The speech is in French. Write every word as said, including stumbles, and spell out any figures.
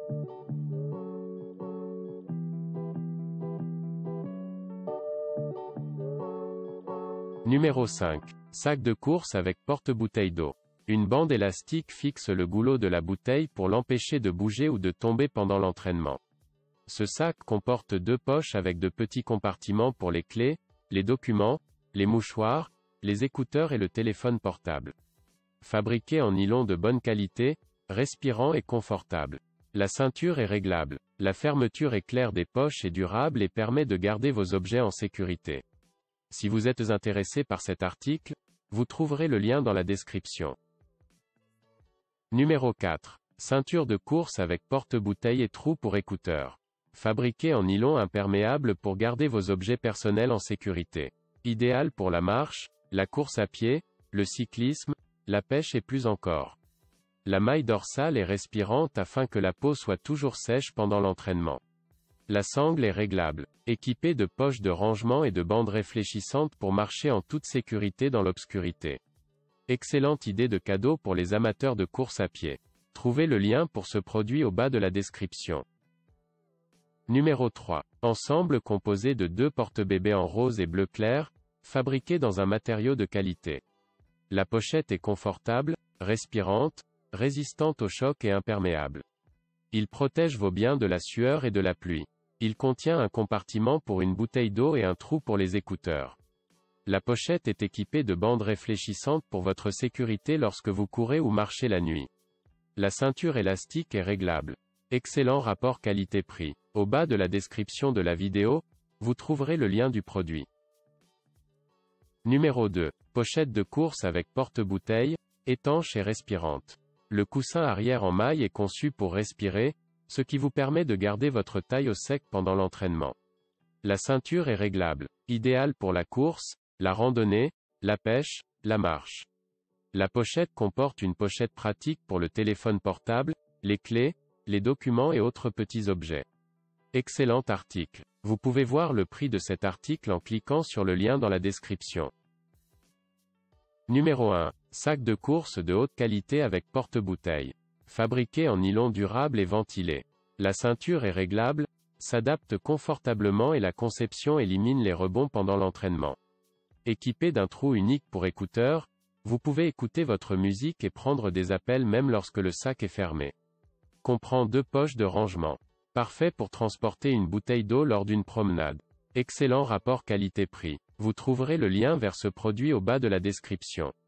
Numéro cinq. Sac de course avec porte-bouteille d'eau. Une bande élastique fixe le goulot de la bouteille pour l'empêcher de bouger ou de tomber pendant l'entraînement. Ce sac comporte deux poches avec de petits compartiments pour les clés, les documents, les mouchoirs, les écouteurs et le téléphone portable. Fabriqué en nylon de bonne qualité, respirant et confortable. La ceinture est réglable. La fermeture éclair des poches est durable et permet de garder vos objets en sécurité. Si vous êtes intéressé par cet article, vous trouverez le lien dans la description. Numéro quatre. Ceinture de course avec porte-bouteille et trou pour écouteurs. Fabriqué en nylon imperméable pour garder vos objets personnels en sécurité. Idéal pour la marche, la course à pied, le cyclisme, la pêche et plus encore. La maille dorsale est respirante afin que la peau soit toujours sèche pendant l'entraînement. La sangle est réglable, équipée de poches de rangement et de bandes réfléchissantes pour marcher en toute sécurité dans l'obscurité. Excellente idée de cadeau pour les amateurs de course à pied. Trouvez le lien pour ce produit au bas de la description. Numéro trois. Ensemble composé de deux porte-bébés en rose et bleu clair, fabriqués dans un matériau de qualité. La pochette est confortable, respirante, résistante au choc et imperméable. Il protège vos biens de la sueur et de la pluie. Il contient un compartiment pour une bouteille d'eau et un trou pour les écouteurs. La pochette est équipée de bandes réfléchissantes pour votre sécurité lorsque vous courez ou marchez la nuit. La ceinture élastique est réglable. Excellent rapport qualité-prix. Au bas de la description de la vidéo, vous trouverez le lien du produit. Numéro deux. Pochette de course avec porte-bouteille, étanche et respirante. Le coussin arrière en maille est conçu pour respirer, ce qui vous permet de garder votre taille au sec pendant l'entraînement. La ceinture est réglable, idéale pour la course, la randonnée, la pêche, la marche. La pochette comporte une pochette pratique pour le téléphone portable, les clés, les documents et autres petits objets. Excellent article. Vous pouvez voir le prix de cet article en cliquant sur le lien dans la description. Numéro un. Sac de course de haute qualité avec porte-bouteille. Fabriqué en nylon durable et ventilé. La ceinture est réglable, s'adapte confortablement et la conception élimine les rebonds pendant l'entraînement. Équipé d'un trou unique pour écouteurs, vous pouvez écouter votre musique et prendre des appels même lorsque le sac est fermé. Comprend deux poches de rangement. Parfait pour transporter une bouteille d'eau lors d'une promenade. Excellent rapport qualité-prix. Vous trouverez le lien vers ce produit au bas de la description.